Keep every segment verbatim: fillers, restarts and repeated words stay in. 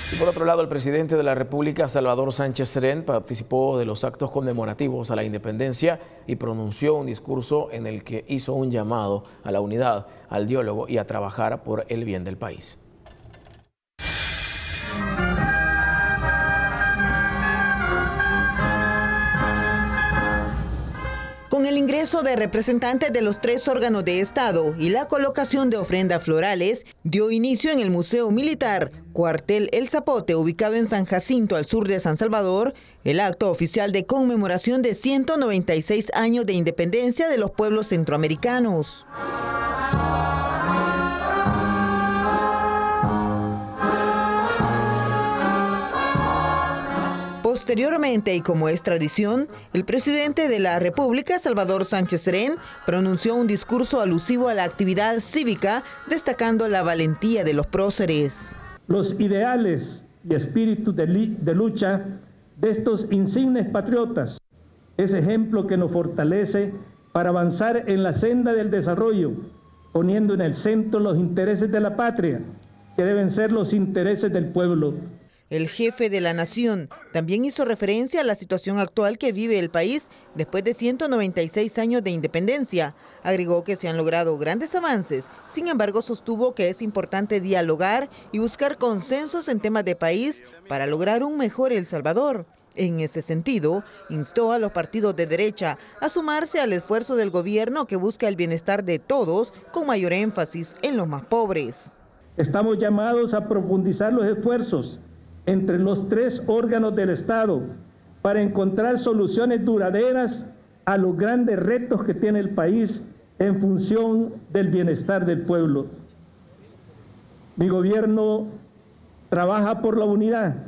Y por otro lado, el presidente de la República, Salvador Sánchez Serén, participó de los actos conmemorativos a la independencia y pronunció un discurso en el que hizo un llamado a la unidad, al diálogo y a trabajar por el bien del país. Con el ingreso de representantes de los tres órganos de Estado y la colocación de ofrendas florales, dio inicio en el Museo Militar, Cuartel El Zapote, ubicado en San Jacinto, al sur de San Salvador, el acto oficial de conmemoración de ciento noventa y seis años de independencia de los pueblos centroamericanos. Posteriormente, y como es tradición, el presidente de la República, Salvador Sánchez Serén, pronunció un discurso alusivo a la actividad cívica, destacando la valentía de los próceres. Los ideales y espíritu de, de lucha de estos insignes patriotas es ejemplo que nos fortalece para avanzar en la senda del desarrollo, poniendo en el centro los intereses de la patria, que deben ser los intereses del pueblo. El jefe de la nación también hizo referencia a la situación actual que vive el país después de ciento noventa y seis años de independencia. Agregó que se han logrado grandes avances, sin embargo sostuvo que es importante dialogar y buscar consensos en temas de país para lograr un mejor El Salvador. En ese sentido, instó a los partidos de derecha a sumarse al esfuerzo del gobierno que busca el bienestar de todos, con mayor énfasis en los más pobres. Estamos llamados a profundizar los esfuerzos entre los tres órganos del Estado para encontrar soluciones duraderas a los grandes retos que tiene el país en función del bienestar del pueblo. Mi gobierno trabaja por la unidad,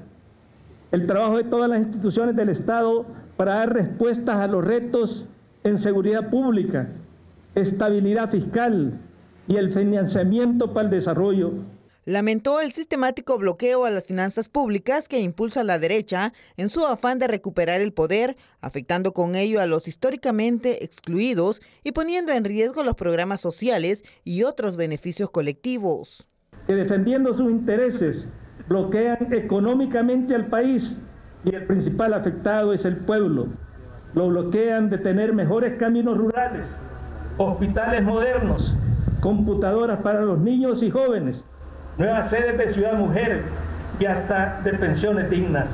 el trabajo de todas las instituciones del Estado para dar respuestas a los retos en seguridad pública, estabilidad fiscal y el financiamiento para el desarrollo. Lamentó el sistemático bloqueo a las finanzas públicas que impulsa la derecha en su afán de recuperar el poder, afectando con ello a los históricamente excluidos y poniendo en riesgo los programas sociales y otros beneficios colectivos. Que defendiendo sus intereses bloquean económicamente al país y el principal afectado es el pueblo. Lo bloquean de tener mejores caminos rurales, hospitales modernos, computadoras para los niños y jóvenes, nuevas sedes de Ciudad Mujer y hasta de pensiones dignas.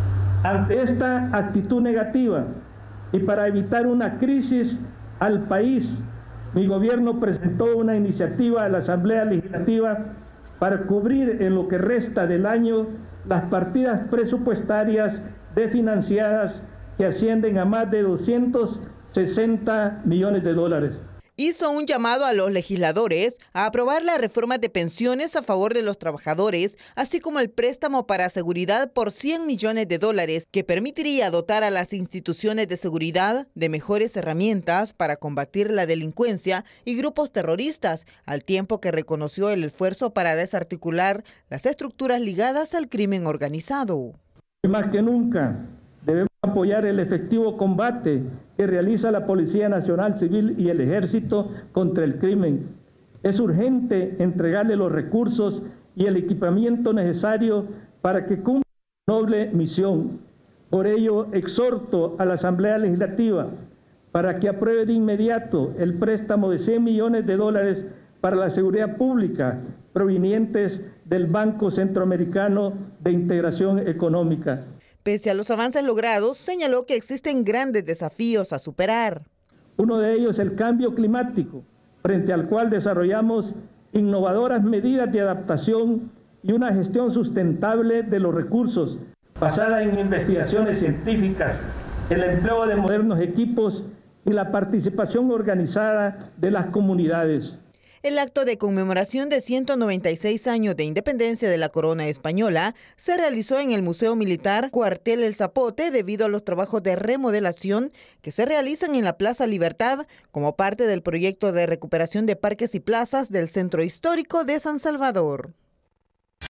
Ante esta actitud negativa y para evitar una crisis al país, mi gobierno presentó una iniciativa a la Asamblea Legislativa para cubrir en lo que resta del año las partidas presupuestarias desfinanciadas que ascienden a más de doscientos sesenta millones de dólares. Hizo un llamado a los legisladores a aprobar la reforma de pensiones a favor de los trabajadores, así como el préstamo para seguridad por cien millones de dólares, que permitiría dotar a las instituciones de seguridad de mejores herramientas para combatir la delincuencia y grupos terroristas, al tiempo que reconoció el esfuerzo para desarticular las estructuras ligadas al crimen organizado. Más que nunca, debemos apoyar el efectivo combate que realiza la Policía Nacional Civil y el Ejército contra el crimen. Es urgente entregarle los recursos y el equipamiento necesario para que cumpla su noble misión. Por ello, exhorto a la Asamblea Legislativa para que apruebe de inmediato el préstamo de cien millones de dólares para la seguridad pública provenientes del Banco Centroamericano de Integración Económica. Pese a los avances logrados, señaló que existen grandes desafíos a superar. Uno de ellos es el cambio climático, frente al cual desarrollamos innovadoras medidas de adaptación y una gestión sustentable de los recursos, basada en investigaciones científicas, el empleo de modernos equipos y la participación organizada de las comunidades. El acto de conmemoración de ciento noventa y seis años de independencia de la corona española se realizó en el Museo Militar Cuartel El Zapote debido a los trabajos de remodelación que se realizan en la Plaza Libertad como parte del proyecto de recuperación de parques y plazas del Centro Histórico de San Salvador.